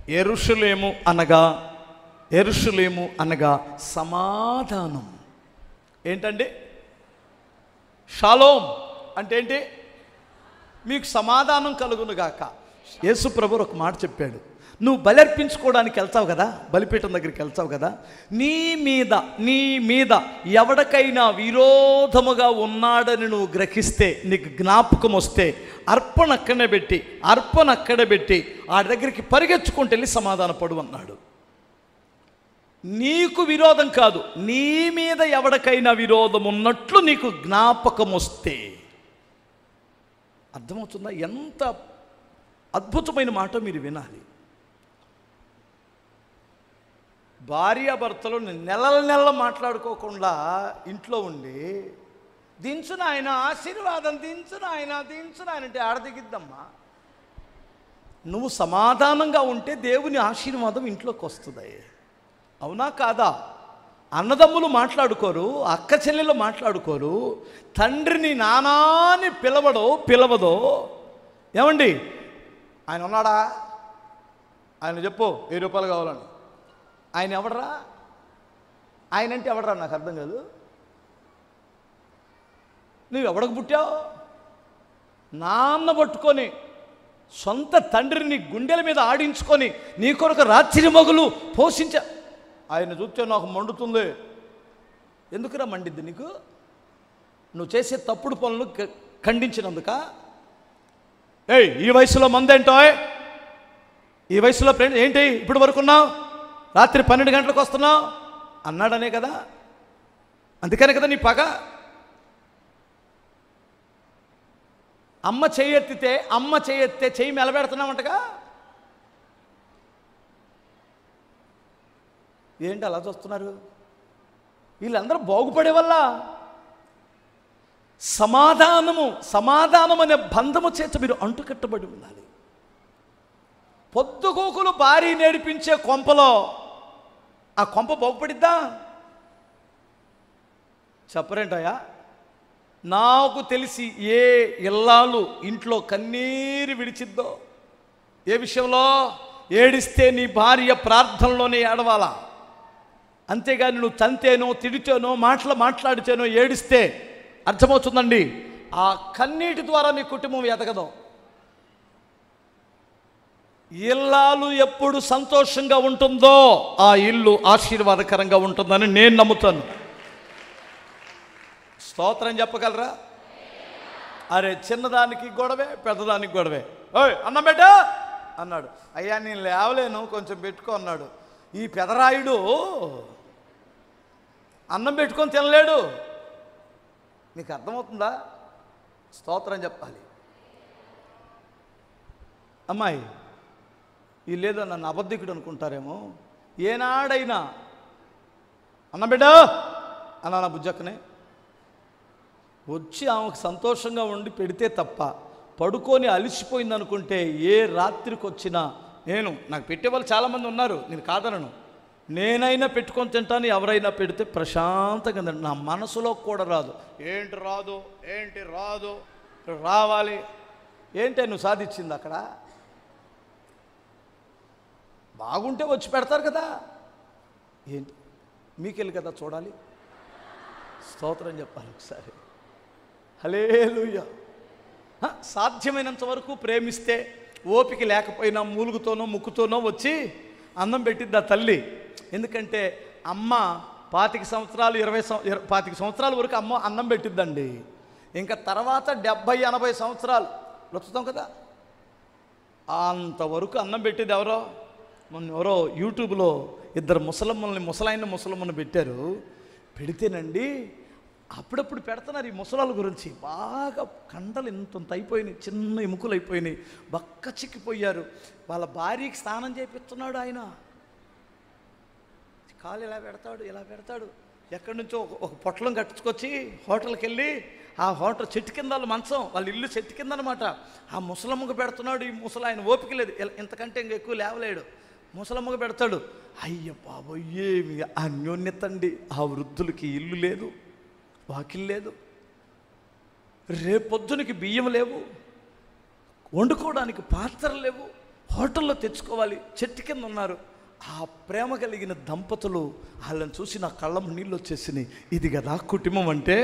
యెరూషలేము అనగా సమాధానం. ఏంటండి? షాలోమ్ అంటే ఏంటి? మీకు సమాధానం కలుగునుగాక. యేసు ప్రభువు ఒక మాట చెప్పాడు, నువ్వు బలి అర్పించుకోవడానికి వెళ్తావు కదా, బలిపీఠం దగ్గరికి వెళ్తావు కదా, నీ మీద ఎవడికైనా విరోధముగా ఉన్నాడని నువ్వు గ్రహిస్తే, నీకు జ్ఞాపకం వస్తే అర్పణ అక్కడే పెట్టి ఆడి దగ్గరికి పరిగెత్తుకుంటూ వెళ్ళి సమాధానపడు అన్నాడు. నీకు విరోధం కాదు, నీ మీద ఎవడికైనా విరోధం ఉన్నట్లు నీకు జ్ఞాపకం వస్తే. అర్థమవుతుందా? ఎంత అద్భుతమైన మాట మీరు వినాలి. భార్యాభర్తలు నెలల మాట్లాడుకోకుండా ఇంట్లో ఉండి దించు నాయన ఆశీర్వాదం, దించు నాయన అంటే ఆడదిగిద్దమ్మా. నువ్వు సమాధానంగా ఉంటే దేవుని ఆశీర్వాదం ఇంట్లోకి వస్తుంది. అవునా కాదా? అన్నదమ్ములు మాట్లాడుకోరు, అక్క చెల్లెలు మాట్లాడుకోరు, తండ్రిని నానాని పిలవదో. ఏమండి, ఆయన ఉన్నాడా? ఆయన చెప్పు 1000 రూపాయలు కావాలని. ఆయన ఎవడరా? ఆయన అంటే ఎవడరా? నాకు అర్థం కాదు. నువ్వు ఎవడకు పుట్టావు? నాన్న పట్టుకొని సొంత తండ్రిని గుండెల మీద ఆడించుకొని నీ కొరకు రాత్రి మగులు పోషించ. ఆయన చూస్తే నాకు మండుతుంది. ఎందుకురా మండిద్ది నీకు? నువ్వు చేసే తప్పుడు పనులు ఖండించినందుక? ఈ వయసులో మందేంటో, ఈ వయసులో ఫ్రెండ్ ఏంటి ఇప్పుడు వరకున్నావు, రాత్రి 12 గంటలకు వస్తున్నావు అన్నాడనే కదా. అందుకనే కదా నీ పగ. అమ్మ చెయ్యెత్తితే చెయ్యి మెలబెడుతున్నామంటగా. ఏంటి అలా చూస్తున్నారు? వీళ్ళందరూ బాగుపడే వల్ల సమాధానం అనే బంధము చేత మీరు అంటుకట్టబడి ఉండాలి. పొద్దుగోకులు భారీ నేర్పించే కొంపలో ఆ కొంప బాగుపడిద్దా? చెప్పరేంటయ్యా? నాకు తెలిసి ఏ ఇల్లాలు ఇంట్లో కన్నీరు విడిచిద్దో, ఏ విషయంలో ఏడిస్తే నీ భార్య ప్రార్థనలోనే ఏడవాలా. అంతేగాని నువ్వు తంతేనో తిడితేనో మాట్లాడితేనో ఏడిస్తే అర్థమవుతుందండి, ఆ కన్నీటి ద్వారా నీ కుటుంబం ఎదగదు. ఇల్లాలు ఎప్పుడు సంతోషంగా ఉంటుందో ఆ ఇల్లు ఆశీర్వాదకరంగా ఉంటుందని నేను నమ్ముతాను. స్తోత్రం చెప్పగలరా? అరే, చిన్నదానికి గొడవే, పెద్దదానికి గొడవే. ఓయ్ అన్నం పెట్టా అన్నాడు. అయ్యా నేను లేవలేను, కొంచెం పెట్టుకో అన్నాడు. ఈ పెదరాయుడు అన్నం పెట్టుకొని తినలేడు. మీకు అర్థమవుతుందా? స్తోత్రం చెప్పాలి. అమ్మాయి ఈ లేదో నన్ను అబద్ధికుడు అనుకుంటారేమో. ఏనాడైనా అన్నం బిడ్డ అన్నా నా బుజ్జక్కనే వచ్చి ఆమెకు సంతోషంగా ఉండి పెడితే తప్ప, పడుకొని అలిసిపోయింది అనుకుంటే ఏ రాత్రికి వచ్చినా నాకు పెట్టేవాళ్ళు చాలామంది ఉన్నారు, నేను కాదనను. నేనైనా పెట్టుకొని తింటాను, ఎవరైనా పెడితే ప్రశాంతంగా నా మనసులో కూడా రాదు. ఏంటి రాదు రావాలి. ఏంటి నువ్వు సాధించింది అక్కడ? బాగుంటే వచ్చి పెడతారు కదా. ఏంటి మీకెళ్ళి కదా చూడాలి. స్తోత్రం చెప్పాలి ఒకసారి. హల్లెలూయా. సాధ్యమైనంత వరకు ప్రేమిస్తే, ఓపిక లేకపోయినా మూలుగుతోనో ముక్కుతోనో వచ్చి అన్నం పెట్టిద్ది ఆ తల్లి. ఎందుకంటే అమ్మ 25 సంవత్సరాలు 25 సంవత్సరాల వరకు అమ్మ అన్నం పెట్టిద్దండి. ఇంకా తర్వాత 70-80 సంవత్సరాలు వచ్చుతాం కదా, అంతవరకు అన్నం పెట్టేది ఎవరో. ఎవరో యూట్యూబ్లో 2 ముసలమ్మని పెట్టారు. పెడితేనండి అప్పుడప్పుడు పెడుతున్నారు ఈ ముసలాల గురించి. బాగా కండలు ఇంతంత అయిపోయినాయి, చిన్న ఎముకలు అయిపోయినాయి, బక్క చిక్కిపోయారు. వాళ్ళ భార్యకి స్నానం చేపిస్తున్నాడు ఆయన. కాలు ఇలా పెడతాడు. ఎక్కడి నుంచో ఒక పొట్లం కట్టుకొచ్చి హోటల్కి వెళ్ళి, ఆ హోటల్ చెట్టు కింద మంచం, వాళ్ళ ఇల్లు చెట్టు కింద అనమాట. ఆ ముసలమ్మకు పెడుతున్నాడు. ఈ ఆయన ఓపిక లేదు, ఇంతకంటే ఇంక ఎక్కువ లేవలేడు. ముసలమ్మకు పెడతాడు. అయ్య బాబోయ్, ఏమి అన్యోన్యత అండి. ఆ వృద్ధులకి ఇల్లు లేదు, వాకిల్ లేదు, రేపొద్దునికి బియ్యం లేవు, వండుకోవడానికి పాత్రలు లేవు, హోటల్లో తెచ్చుకోవాలి, చెట్టు కింద ఉన్నారు. ఆ ప్రేమ కలిగిన దంపతులు వాళ్ళని చూసి నా కళ్ళం నీళ్ళు వచ్చేసినాయి. ఇది కదా కుటుంబం అంటే,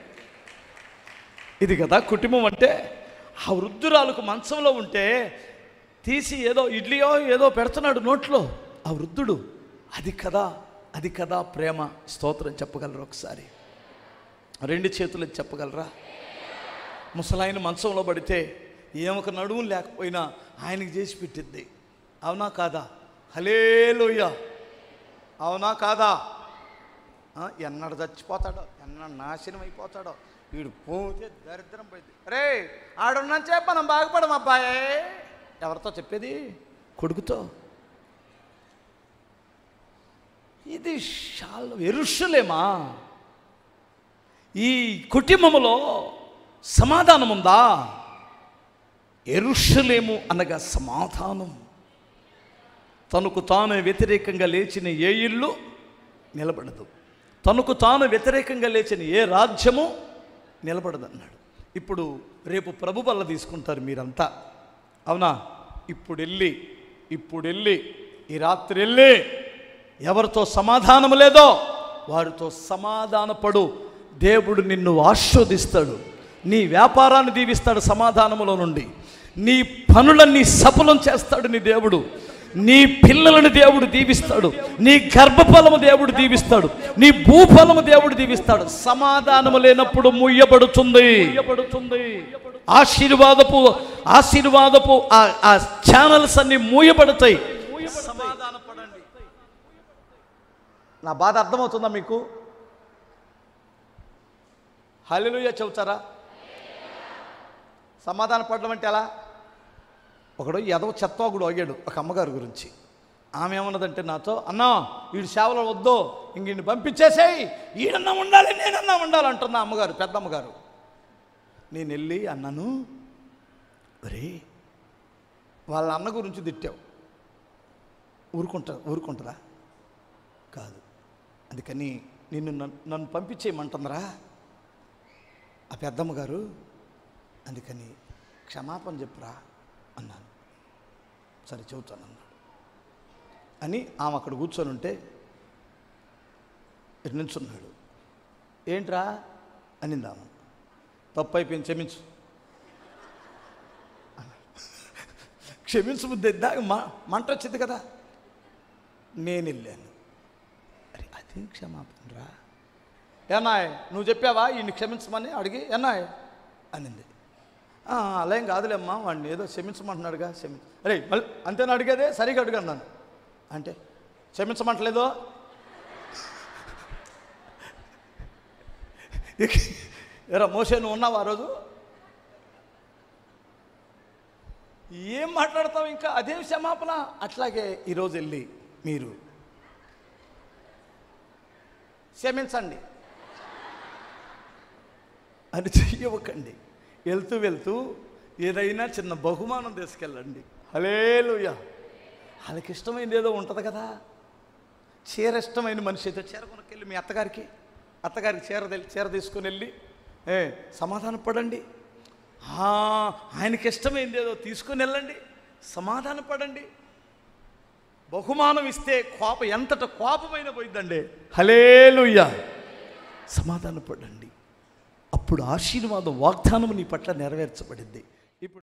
ఇది కదా కుటుంబం అంటే. ఆ వృద్ధురాలకు మంచంలో ఉంటే తీసి ఏదో ఇడ్లీయో ఏదో పెడుతున్నాడు నోట్లో ఆ వృద్ధుడు. అది కదా, అది కదా ప్రేమ. స్తోత్రం చెప్పగలరా? ఒకసారి రెండు చేతులు చెప్పగలరా? ముసలాయన మంచంలో పడితే ఏమొక నడుము లేకపోయినా ఆయనకి చేసి పెట్టిద్ది. అవునా కాదా? హల్లెలూయా. అవునా కాదా? ఎన్నడు చచ్చిపోతాడో, ఎన్నడు నాశనం అయిపోతాడో, వీడు పోతే దరిద్రం పోయింది. రే ఆడున్నంచే మనం బాగుపడం అబ్బాయే. ఎవరితో చెప్పేది? కొడుకుతో. ఇది యెరూషలేమా? ఈ కుటుంబములో సమాధానం ఉందా? యెరూషలేము అనగా సమాధానం. తనకు తాను వ్యతిరేకంగా లేచిన ఏ ఇల్లు నిలబడదు, తనకు తాను వ్యతిరేకంగా లేచిన ఏ రాజ్యము నిలబడదు అన్నాడు. ఇప్పుడు రేపు ప్రభు బల్ల తీసుకుంటారు మీరంతా, అవునా? ఇప్పుడు వెళ్ళి ఈ రాత్రి వెళ్ళి ఎవరితో సమాధానం లేదో వారితో సమాధానపడు. దేవుడు నిన్ను ఆశీర్వదిస్తాడు, నీ వ్యాపారాన్ని దీవిస్తాడు సమాధానములో నుండి, నీ పనులన్నీ సఫలం చేస్తాడు నీ దేవుడు, నీ పిల్లలను దేవుడు దీవిస్తాడు, నీ గర్భఫలము దేవుడు దీవిస్తాడు, నీ భూఫలము దేవుడు దీవిస్తాడు. సమాధానము లేనప్పుడు ముయ్యబడుతుంది. ఆశీర్వాదపు ఆ ఛానల్స్ అన్ని మూయబడతాయి. సమాధానపడండి. నా బాధ అర్థమవుతుందా మీకు? హల్లెలూయా చెబుతారా? సమాధాన పడడం అంటే ఎలా? ఒకడు ఎదవ చెత్తవాగుడు అడిగాడు ఒక అమ్మగారి గురించి. ఆమె ఏమన్నదంటే నాతో, అన్నా వీడు సేవలో వద్దు, ఇంక ఈయన్ని పంపించేసేయి, ఈడన్నా ఉండాలి నేనన్నా ఉండాలి అంటున్నా అమ్మగారు, పెద్ద అమ్మగారు. నేను వెళ్ళి అన్నాను, ఒరే వాళ్ళ అన్న గురించి తిట్టావు, ఊరుకుంటారా? కాదు, అందుకని నన్ను పంపించేయమంటుందిరా ఆ పెద్దమ్మగారు, అందుకని క్షమాపణ చెప్పురా అన్నాను. సరే చెబుతాను అన్నాడు అని ఆమె అక్కడ కూర్చొని ఉంటే ఇటు నిల్చున్నాడు. ఏంట్రా అనింది ఆమె. తప్పు అయిపోయింది, క్షమించు. క్షమించు బుద్ధి మంట వచ్చింది కదా. నేను వెళ్ళాను, అరే అదేం క్షమాపణ రా, ఏనాయ్ నువ్వు చెప్పావా ఈయన్ని క్షమించమని అడిగి ఏనాయ్ అనింది. అలా ఏం కాదులేమ్మా, వాడిని ఏదో క్షమించమంటున్నాడుగా, అరే మళ్ళీ అంతేనా అడిగేదే, సరిగా అడిగాను అంటే క్షమించమంటలేదో. ఎరా మోసే నువ్వు ఉన్నావు ఆ రోజు? ఏం మాట్లాడతావు ఇంకా, అదేం క్షమాపణ? అట్లాగే ఈరోజు వెళ్ళి మీరు క్షమించండి అని చెయ్యవకండి. వెళ్తూ ఏదైనా చిన్న బహుమానం తీసుకెళ్ళండి. హల్లెలూయా. వాళ్ళకి ఇష్టమైనది ఏదో ఉంటుంది కదా. చీర ఇష్టమైన మనిషి అయితే చీర కొనుక్కెళ్ళి మీ అత్తగారికి చీర తీసుకొని వెళ్ళి సమాధాన పడండి. ఆయనకి ఇష్టమైనది ఏదో తీసుకొని వెళ్ళండి, సమాధాన పడండి. బహుమానం ఇస్తే ఎంతట కోపమైన పోయిందండి. హల్లెలూయా. సమాధాన పడండి, అప్పుడు ఆశీర్వాదం వాగ్దానం నీ పట్ల నెరవేర్చబడింది.